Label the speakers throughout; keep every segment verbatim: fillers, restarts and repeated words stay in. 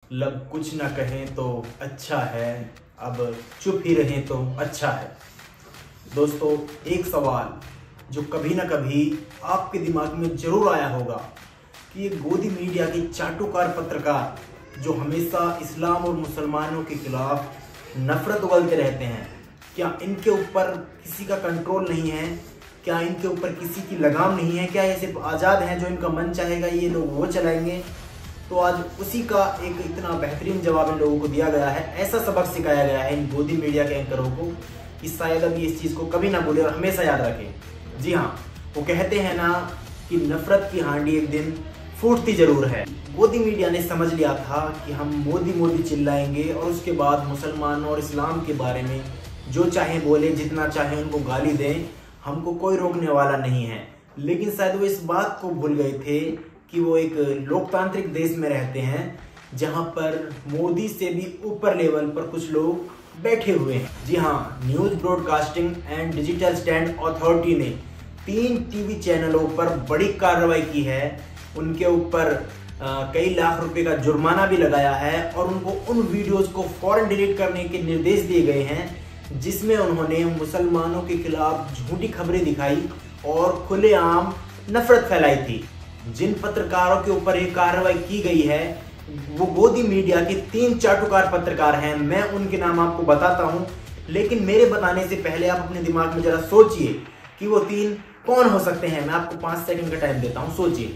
Speaker 1: लब कुछ ना कहें तो अच्छा है, अब चुप ही रहें तो अच्छा है। दोस्तों, एक सवाल जो कभी ना कभी आपके दिमाग में जरूर आया होगा कि ये गोदी मीडिया के चाटुकार पत्रकार जो हमेशा इस्लाम और मुसलमानों के खिलाफ नफरत उगलते रहते हैं, क्या इनके ऊपर किसी का कंट्रोल नहीं है? क्या इनके ऊपर किसी की लगाम नहीं है? क्या ये सिर्फ आज़ाद हैं, जो इनका मन चाहेगा ये लोग वो चलाएंगे? तो आज उसी का एक इतना बेहतरीन जवाब इन लोगों को दिया गया है। ऐसा सबक सिखाया गया है इन गोदी मीडिया के एंकरों को कि शायद अभी इस चीज़ को कभी ना भूले और हमेशा याद रखें। जी हाँ, वो कहते हैं ना कि नफरत की हांडी एक दिन फूटती जरूर है। गोदी मीडिया ने समझ लिया था कि हम मोदी मोदी चिल्लाएंगे और उसके बाद मुसलमानों और इस्लाम के बारे में जो चाहे बोले, जितना चाहे उनको गाली दें, हमको कोई रोकने वाला नहीं है। लेकिन शायद वो इस बात को भूल गए थे कि वो एक लोकतांत्रिक देश में रहते हैं जहां पर मोदी से भी ऊपर लेवल पर कुछ लोग बैठे हुए हैं। जी हाँ, news broadcasting and digital standards authority ने तीन टीवी चैनलों पर बड़ी कार्रवाई की है। उनके ऊपर कई लाख रुपए का जुर्माना भी लगाया है और उनको उन वीडियोस को फौरन डिलीट करने के निर्देश दिए गए हैं जिसमें उन्होंने मुसलमानों के खिलाफ झूठी खबरें दिखाई और खुलेआम नफरत फैलाई थी। जिन पत्रकारों के ऊपर ये कार्रवाई की गई है वो गोदी मीडिया के तीन चाटुकार पत्रकार हैं। मैं उनके नाम आपको बताता हूं, लेकिन मेरे बताने से पहले आप अपने दिमाग में जरा सोचिए कि वो तीन कौन हो सकते हैं। मैं आपको पांच सेकंड का टाइम देता हूं, सोचिए।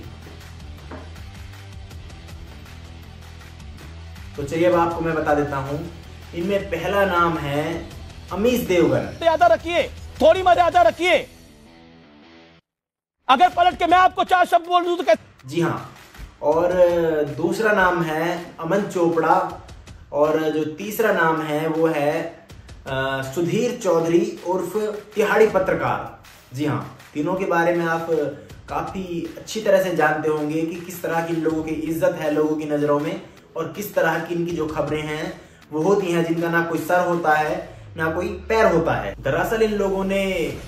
Speaker 1: तो चलिए अब आपको मैं बता देता हूं। इनमें पहला नाम है अमीश देवगन।
Speaker 2: मर्यादा रखिए, थोड़ी मर्यादा रखिए। अगर पलट के मैं आपको चार शब्द बोल दूं तो कैसे?
Speaker 1: जी हाँ, और दूसरा नाम है अमन चोपड़ा और जो तीसरा नाम है वो है आ, सुधीर चौधरी उर्फ तिहाड़ी पत्रकार। जी हाँ, तीनों के बारे में आप काफी अच्छी तरह से जानते होंगे कि किस तरह की लोगों की इज्जत है लोगों की नजरों में और किस तरह की इनकी जो खबरें हैं वो होती हैं जिनका ना कोई सर होता है ना कोई पैर होता है। दरअसल इन लोगों ने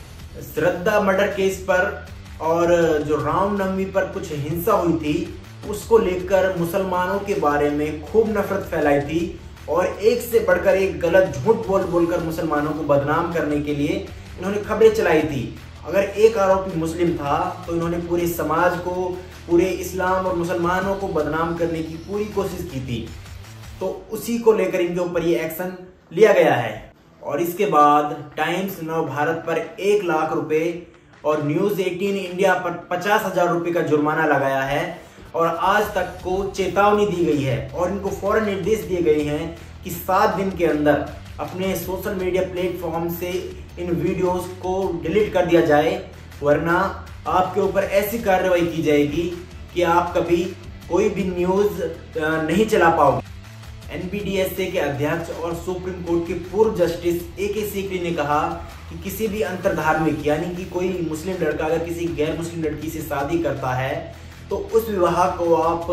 Speaker 1: श्रद्धा मर्डर केस पर और जो रामनवमी पर कुछ हिंसा हुई थी उसको लेकर मुसलमानों के बारे में खूब नफरत फैलाई थी और एक से बढ़कर एक गलत झूठ बोल बोलकर मुसलमानों को बदनाम करने के लिए इन्होंने खबरें चलाई थी। अगर एक आरोपी मुस्लिम था तो इन्होंने पूरे समाज को, पूरे इस्लाम और मुसलमानों को बदनाम करने की पूरी कोशिश की थी। तो उसी को लेकर इनके ऊपर ये एक्शन लिया गया है। और इसके बाद टाइम्स नव भारत पर एक लाख रुपए और न्यूज अठारह इंडिया पर पचास हजार रुपए का जुर्माना लगाया है और आज तक को चेतावनी दी गई है और इनको फौरन निर्देश दिए गए हैं कि सात दिन के अंदर अपने सोशल मीडिया प्लेटफॉर्म से इन वीडियोस को डिलीट कर दिया जाए, वरना आपके ऊपर ऐसी कार्रवाई की जाएगी कि आप कभी कोई भी न्यूज नहीं चला पाओगे। N B D S A के अध्यक्ष और सुप्रीम कोर्ट के पूर्व जस्टिस ए के सीकरी ने कहा कि किसी भी अंतरधार्मिक यानी कि कोई मुस्लिम लड़का अगर किसी गैर मुस्लिम लड़की से शादी करता है तो उस विवाह को आप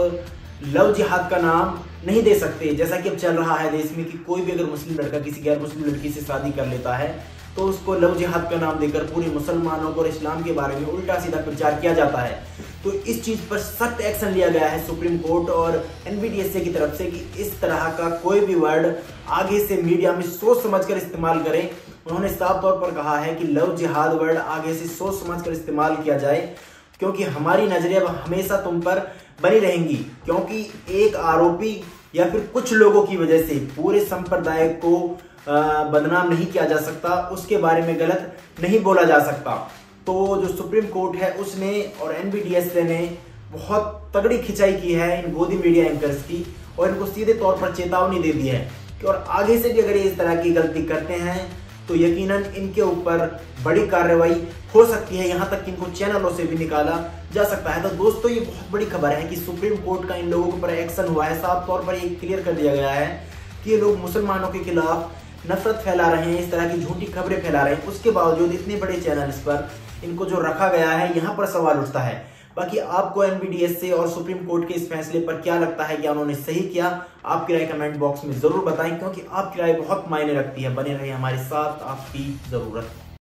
Speaker 1: लव जिहाद का नाम नहीं दे सकते। जैसा कि अब चल रहा है देश में कि कोई भी अगर मुस्लिम लड़का किसी गैर मुस्लिम लड़की से शादी कर लेता है तो उसको लव जिहाद का नाम देकर पूरे मुसलमानों को और इस्लाम के बारे में उल्टा सीधा प्रचार किया जाता है। तो इस चीज पर सख्त एक्शन लिया गया है सुप्रीम कोर्ट और N B D S A की तरफ से कि इस तरह का कोई भी वर्ड आगे से मीडिया में सोच समझकर इस्तेमाल करें। उन्होंने साफ तौर पर कहा है कि लव जिहाद वर्ड आगे से सोच समझकर इस्तेमाल किया जाए, क्योंकि हमारी नजरें अब हमेशा तुम पर बनी रहेंगी, क्योंकि एक आरोपी या फिर कुछ लोगों की वजह से पूरे संप्रदाय को बदनाम नहीं किया जा सकता, उसके बारे में गलत नहीं बोला जा सकता। तो जो सुप्रीम कोर्ट है उसने और N B D S A ने बहुत तगड़ी खिंचाई की है इन गोदी मीडिया एंकर्स की और इनको सीधे तौर पर चेतावनी दे दी है कि और आगे से भी अगर ये इस तरह की गलती करते हैं तो यकीनन इनके ऊपर बड़ी कार्रवाई हो सकती है, यहाँ तक कि इनको चैनलों से भी निकाला जा सकता है। तो दोस्तों, ये बहुत बड़ी खबर है कि सुप्रीम कोर्ट का इन लोगों के ऊपर एक्शन हुआ है। साफ तौर पर ये क्लियर कर दिया गया है कि ये लोग मुसलमानों के खिलाफ नफरत फैला रहे हैं, इस तरह की झूठी खबरें फैला रहे हैं। उसके बावजूद इतने बड़े चैनल्स पर इनको जो रखा गया है, यहाँ पर सवाल उठता है। बाकी आपको N B D S A और सुप्रीम कोर्ट के इस फैसले पर क्या लगता है? क्या उन्होंने सही किया? आपकी राय कमेंट बॉक्स में जरूर बताएं, क्योंकि आपकी राय बहुत मायने रखती है। बने रहे हमारे साथ, आपकी जरूरत।